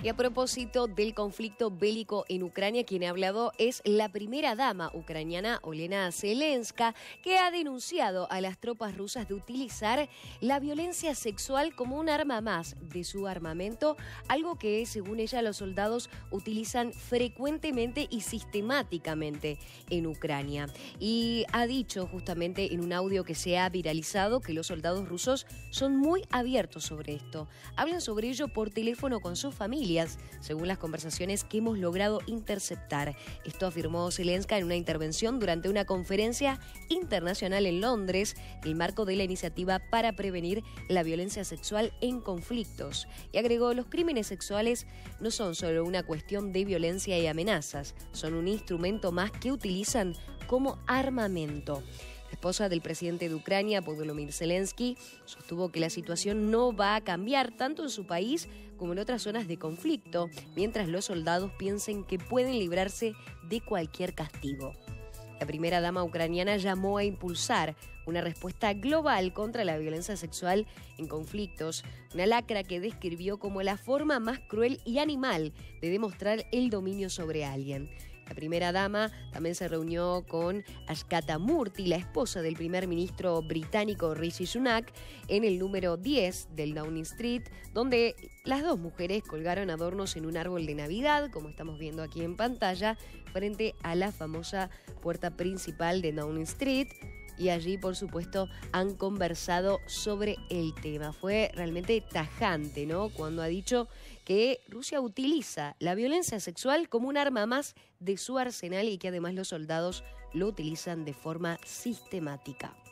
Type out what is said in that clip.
Y a propósito del conflicto bélico en Ucrania, quien ha hablado es la primera dama ucraniana, Olena Zelenska, que ha denunciado a las tropas rusas de utilizar la violencia sexual como un arma más de su armamento, algo que, según ella, los soldados utilizan frecuentemente y sistemáticamente en Ucrania. Y ha dicho justamente en un audio que se ha viralizado que los soldados rusos son muy abiertos sobre esto. Hablan sobre ello por teléfono con sus familias, según las conversaciones que hemos logrado interceptar. Esto afirmó Zelenska en una intervención durante una conferencia internacional en Londres, en el marco de la iniciativa para prevenir la violencia sexual en conflictos. Y agregó, los crímenes sexuales no son solo una cuestión de violencia y amenazas, son un instrumento más que utilizan como armamento. La esposa del presidente de Ucrania, Volodymyr Zelensky, sostuvo que la situación no va a cambiar tanto en su país como en otras zonas de conflicto, mientras los soldados piensen que pueden librarse de cualquier castigo. La primera dama ucraniana llamó a impulsar una respuesta global contra la violencia sexual en conflictos, una lacra que describió como la forma más cruel y animal de demostrar el dominio sobre alguien. La primera dama también se reunió con Ashkata Murty, la esposa del primer ministro británico Rishi Sunak, en el número 10 del Downing Street, donde las dos mujeres colgaron adornos en un árbol de Navidad, como estamos viendo aquí en pantalla, frente a la famosa puerta principal de Downing Street. Y allí, por supuesto, han conversado sobre el tema. Fue realmente tajante, ¿no?, cuando ha dicho que Rusia utiliza la violencia sexual como un arma más de su arsenal y que además los soldados lo utilizan de forma sistemática.